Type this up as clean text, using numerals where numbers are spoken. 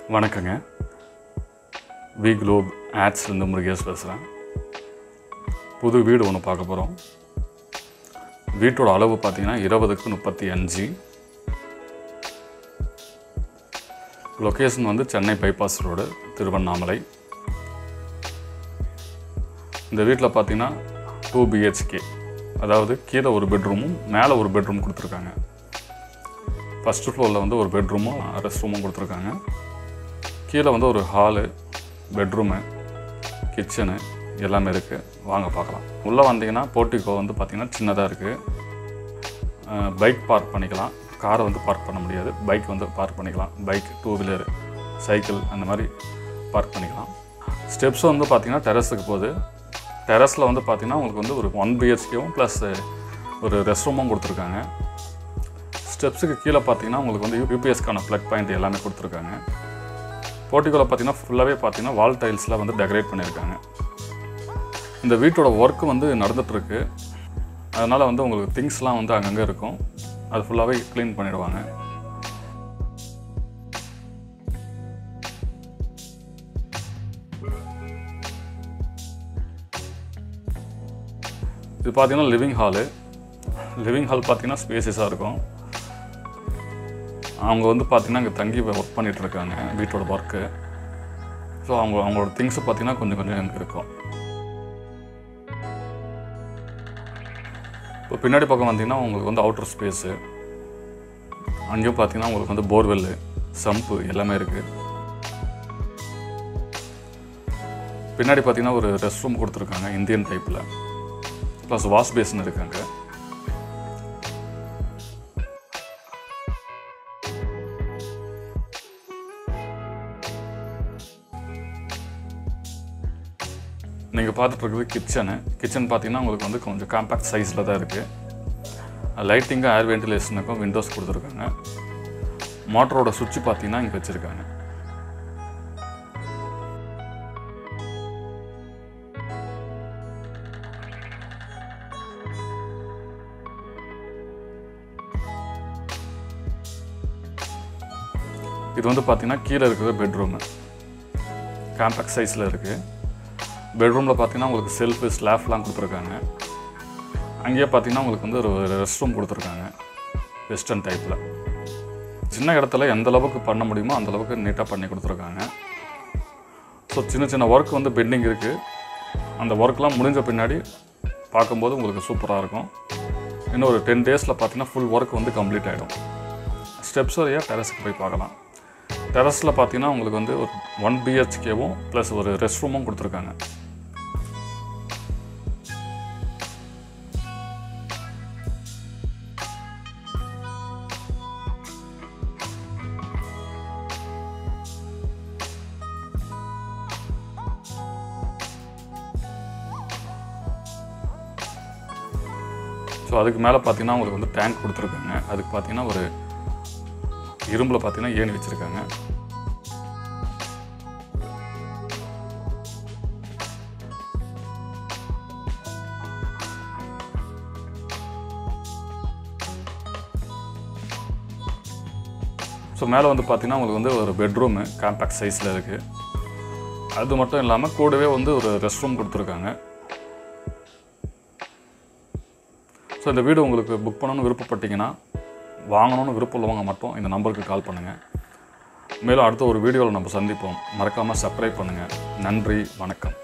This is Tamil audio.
வணக்கங்க. வி குளோப் ஆட்ஸ்லேருந்து முருகேஷ் பேசுகிறேன். புது வீடு ஒன்று பார்க்க போகிறோம். வீட்டோட அளவு பார்த்தீங்கன்னா 20x35. லொக்கேஷன் வந்து சென்னை பைபாஸ் ரோடு, திருவண்ணாமலை. இந்த வீட்டில் பார்த்தீங்கன்னா 2 BHK, அதாவது கீழே ஒரு பெட்ரூமும் மேலே ஒரு பெட்ரூம் கொடுத்துருக்காங்க. ஃபஸ்ட்டு ஃப்ளோரில் வந்து ஒரு பெட்ரூமும் ரெஸ்ட் ரூமும் கொடுத்துருக்காங்க. கீழே வந்து ஒரு ஹாலு, பெட்ரூமு, கிச்சனு எல்லாமே இருக்குது. வாங்க பார்க்கலாம். உள்ளே வந்தீங்கன்னா போர்ட்டிகோ வந்து பார்த்திங்கன்னா சின்னதாக இருக்குது. பைக் பார்க் பண்ணிக்கலாம். காரை வந்து பார்க் பண்ண முடியாது. பைக் வந்து பார்க் பண்ணிக்கலாம். பைக், 2 வீலர், சைக்கிள் அந்த மாதிரி பார்க் பண்ணிக்கலாம். ஸ்டெப்ஸ் வந்து பார்த்திங்கன்னா டெரஸுக்கு போகுது. டெரஸில் வந்து பார்த்திங்கன்னா உங்களுக்கு வந்து ஒரு 1 BHKவும் ப்ளஸ் ஒரு ரெஸ்ட் ரூமும் கொடுத்துருக்காங்க. ஸ்டெப்ஸுக்கு கீழே பார்த்திங்கன்னா உங்களுக்கு வந்து யூபிஎஸ்க்கான ப்ளக் பாயிண்ட் எல்லாமே கொடுத்துருக்காங்க. போர்ட்டிகோவில் பார்த்திங்கன்னா ஃபுல்லாகவே பார்த்திங்கன்னா வால் டைல்ஸில் வந்து டெக்கரேட் பண்ணியிருக்காங்க. இந்த வீட்டோட ஒர்க்கு வந்து நடந்துகிட்ருக்கு. அதனால் வந்து உங்களுக்கு திங்ஸ்லாம் வந்து அங்கங்கே இருக்கும். அது ஃபுல்லாகவே க்ளீன் பண்ணிவிடுவாங்க. இது பார்த்திங்கன்னா லிவிங் ஹால் பார்த்திங்கன்னா ஸ்பேசியஸாக இருக்கும். அவங்க வந்து பார்த்திங்கன்னா இங்கே தங்கி ஒர்க் பண்ணிகிட்ருக்காங்க வீட்டோட ஒர்க்கு. ஸோ அவங்களோட திங்ஸு பார்த்திங்கன்னா கொஞ்சம் எனக்கு இருக்கும். இப்போ பின்னாடி பக்கம் வந்தீங்கன்னா உங்களுக்கு வந்து அவுட்டர் ஸ்பேஸு, அங்கேயும் பார்த்திங்கன்னா உங்களுக்கு வந்து போர்வெல்லு, சம்பு எல்லாமே இருக்குது. பின்னாடி பார்த்திங்கன்னா ஒரு ரெஸ்ட் ரூம் கொடுத்துருக்காங்க இந்தியன் டைப்பில், ப்ளஸ் வாஷ் பேசின் இருக்காங்க. நீங்கள் பார்த்துட்ருக்குறது கிச்சன் பார்த்தீங்கன்னா உங்களுக்கு வந்து கொஞ்சம் காம்பேக்ட் சைஸில் தான் இருக்குது. லைட்டிங்கும் ஏர் வென்டிலேஷனுக்கும் விண்டோஸ் கொடுத்துருக்காங்க. மோட்டரோட சுவிட்ச் பார்த்தீங்கன்னா இங்கே வச்சுருக்காங்க. இது வந்து பார்த்தீங்கன்னா கீழே இருக்கிற பெட்ரூமு காம்பேக்ட் சைஸில் இருக்குது. பெட்ரூமில் பார்த்தீங்கன்னா உங்களுக்கு செல்ஃபு, ஸ்லாப்லாம் கொடுத்துருக்காங்க. அங்கேயே பார்த்தீங்கன்னா உங்களுக்கு வந்து ஒரு ரெஸ்ட் ரூம் கொடுத்துருக்காங்க வெஸ்டர்ன் டைப்பில். சின்ன இடத்துல எந்த அளவுக்கு பண்ண முடியுமோ அந்தளவுக்கு நீட்டாக பண்ணி கொடுத்துருக்காங்க. ஸோ சின்ன ஒர்க் வந்து பெண்டிங் இருக்குது. அந்த ஒர்க்லாம் முடிஞ்ச பின்னாடி பார்க்கும்போது உங்களுக்கு சூப்பராக இருக்கும். இன்னும் ஒரு 10 டேஸில் பார்த்தீங்கன்னா ஃபுல் ஒர்க் வந்து கம்ப்ளீட் ஆகிடும். ஸ்டெப்ஸ் வரையாக டெரஸுக்கு போய் பார்க்கலாம். டெரஸில் பார்த்தீங்கன்னா உங்களுக்கு வந்து ஒரு 1 BHKவும் ப்ளஸ் ஒரு ரெஸ்ட் ரூமும் கொடுத்துருக்காங்க. ஸோ அதுக்கு மேலே பார்த்தீங்கன்னா உங்களுக்கு வந்து டேங்க் கொடுத்துருக்காங்க. அதுக்கு பார்த்தீங்கன்னா ஒரு இரும்பில் பார்த்தீங்கன்னா ஏணி வச்சுருக்காங்க. ஸோ மேலே வந்து பார்த்தீங்கன்னா உங்களுக்கு வந்து ஒரு பெட்ரூமு காம்பேக்ட் சைஸில் இருக்குது. அது மட்டும் இல்லாமல் கூடவே வந்து ஒரு ரெஸ்ட் ரூம் கொடுத்துருக்காங்க. ஸோ இந்த வீடு உங்களுக்கு புக் பண்ணணும்னு விருப்பப்பட்டீங்கன்னா, வாங்கணும்னு விருப்பம் உள்ளவங்க மட்டும் இந்த நம்பருக்கு கால் பண்ணுங்கள். மேலும் அடுத்த ஒரு வீடியோவில் நம்ம சந்திப்போம். மறக்காமல் சப்ஸ்கிரைப் பண்ணுங்கள். நன்றி, வணக்கம்.